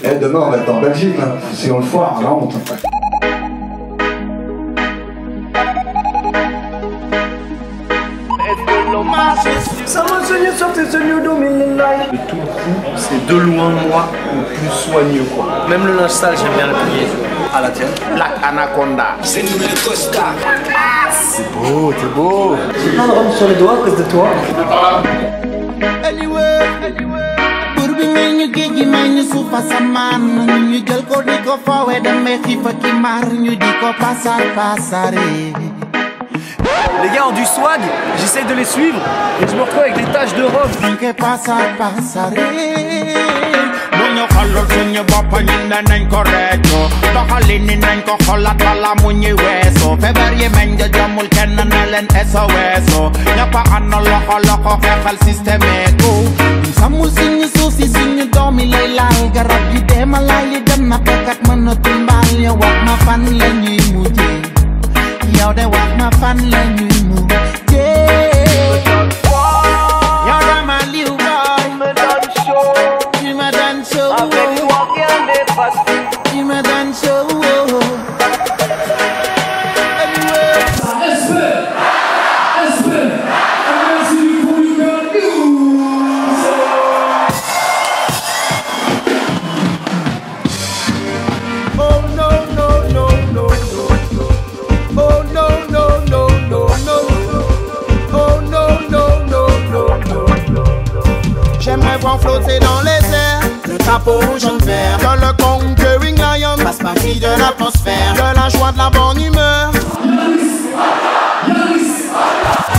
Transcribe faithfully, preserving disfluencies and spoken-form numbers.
Eh, demain on va être en Belgique, là. Si on le foire, la honte. Ça m'a enseigné sur tes seigneurs dominés. Le tout coup, c'est de loin moi le plus soigneux quoi. Même le linge sale, j'aime bien le plier. À la tienne. Black Anaconda. C'est nous le Costa. C'est beau, t'es beau. J'ai plein de rhum sur les doigts à cause de toi. Pour bi mel ñu géej gi may ñu suuf asamaan ñu jël ko di ko foowe demee xiif ak i mar ñu di ko pasar pasare. Les gars ont du swag, j'essaye de les suivre et je me retrouve avec des taches de robe. Ñu pasar pasare. Bu ñu xoolul suñu bopp ñun danañ ko réccu doxalin ni nañ ko xoolaat bala mu ñuy weesu feebar yi meñ ja jomul kenn ne leen S O S ñëpp a ànd loxo loxo xeexal système ko sàmm suñu suuf si suñu doom yi lay laal garab yi deema laay li dem na pekkat mënatul mbaal yow wax ma fan la ñuy mujjee yow de wax ma fan la ñuy mujjee yow dama liw boy tu me donnes chaud avec toi rien n'est facile tu me donnes chaud J'aimerais voir flotter dans les airs le drapeau jaune vert. Que le conquering lion fasse partie de l'atmosphère. De la joie, de la bonne humeur.